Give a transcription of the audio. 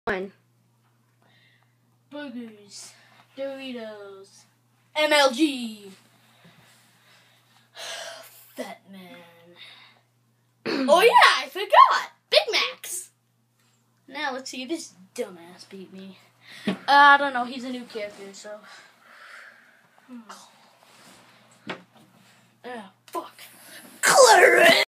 One. Burgers, Doritos, MLG, Fat Man. Oh yeah, I forgot! Big Macs! Now let's see if this dumbass beat me. I don't know, he's a new character, so... fuck. Clarence!